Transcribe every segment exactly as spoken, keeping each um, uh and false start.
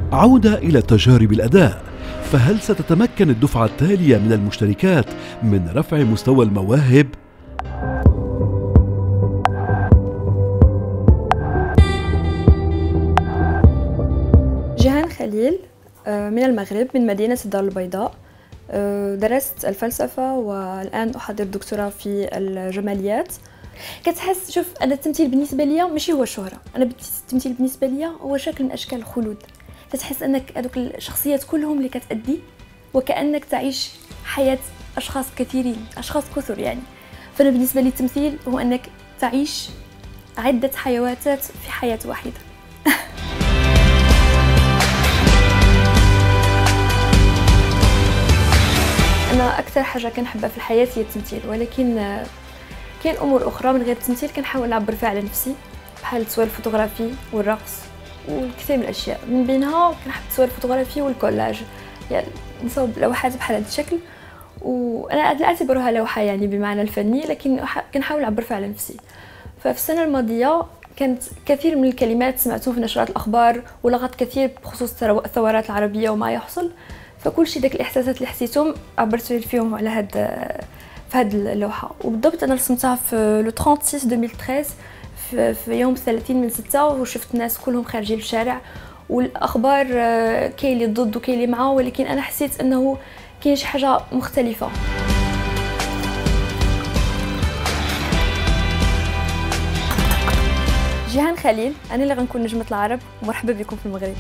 عودة إلى تجارب الأداء، فهل ستتمكن الدفعة التالية من المشتركات من رفع مستوى المواهب؟ جيهان خليل من المغرب، من مدينة الدار البيضاء. درست الفلسفة والآن أحضر دكتوراه في الجماليات. كتحس، شوف، أنا التمثيل بالنسبة لي ماشي هو الشهرة، أنا التمثيل بالنسبة لي هو شكل من أشكال الخلود. تتحس أنك هذوك الشخصيات كلهم اللي كتأدي وكأنك تعيش حياة أشخاص كثيرين، أشخاص كثر يعني. فأنا بالنسبة لي التمثيل هو أنك تعيش عدة حيواتات في حياة واحدة. أنا أكثر حاجة كنحبها في الحياة هي التمثيل، ولكن كاين أمور أخرى من غير التمثيل كنحاول نعبر فيها على نفسي، بحال التصوير الفوتوغرافي والرقص والكثير من الأشياء. من بينها كنحب التصوير الفوتوغرافي والكولاج، يعني نصاوب لوحات بحال هذا الشكل، وأنا لا أعتبرها لوحة يعني بمعنى الفني، لكن كنحاول نعبر فيها على نفسي. ففي السنة الماضية كانت كثير من الكلمات سمعتهم في نشرات الأخبار ولغط كثير بخصوص الثورات العربية وما يحصل، فكل شيء داك الإحساسات اللي حسيتهم عبرت فيهم على هاد في هاد اللوحة. وبالضبط أنا رسمتها في لو ثلاثة وثلاثين ألفين وثلاثة في, في يوم ثلاثين من ستة، وشفت الناس كلهم خارجين للشارع، والأخبار كاين اللي ضد وكاين اللي معه، ولكن أنا حسيت أنه كاين شي حاجة مختلفة. جيهان خليل، أنا اللي غنكون نجمة العرب، ومرحبا بكم في المغرب.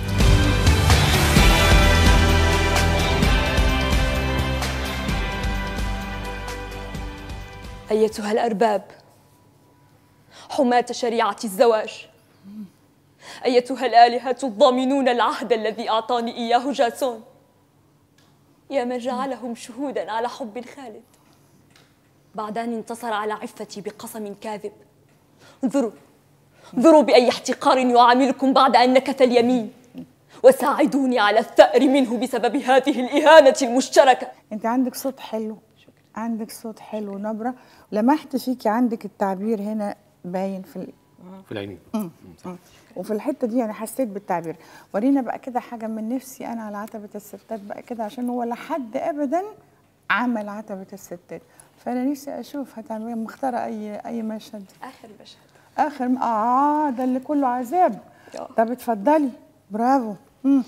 أيتها الأرباب حماة شريعة الزواج، أيتها الآلهة الضامنون العهد الذي أعطاني إياه جاسون، يا من جعلهم شهودا على حب خالد بعد أن انتصر على عفتي بقسم كاذب، انظروا انظروا بأي احتقار يعاملكم بعد أن نكث اليمين، وساعدوني على الثأر منه بسبب هذه الإهانة المشتركة. أنت عندك صوت حلو، عندك صوت حلو ونبرة، لمحت فيكي عندك التعبير هنا باين في ال... في العينين، وفي الحته دي انا حسيت بالتعبير. ورينا بقى كده حاجه من نفسي انا على عتبه الستات بقى كده، عشان هو لا حد ابدا عمل عتبه الستات، فانا نفسي اشوف هتعملي مختاره اي اي مشهد. اخر مشهد، اخر م... اه ده اللي كله عذاب. طب اتفضلي، برافو. مم.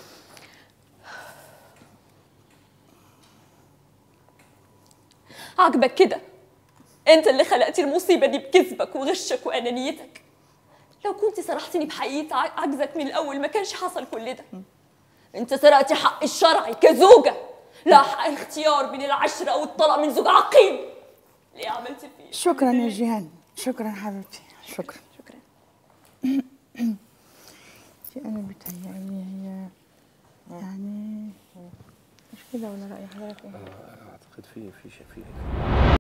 عاجبك كده؟ انت اللي خلقتي المصيبه دي بكذبك وغشك وانانيتك. لو كنت سرحتني بحقيقه عجزك من الاول ما كانش حصل كل ده. انت سرقتي حق الشرعي كزوجه، لا حق الاختيار بين العشره او الطلاق من زوج عقيم. ليه عملتي فيه؟ شكرا يا جيهان، شكرا حبيبتي، شكرا شكرا. في انا بتهيألي هي يعني مش كده ولا رأي حضرتك ايه؟ اعتقد في في شيء فيه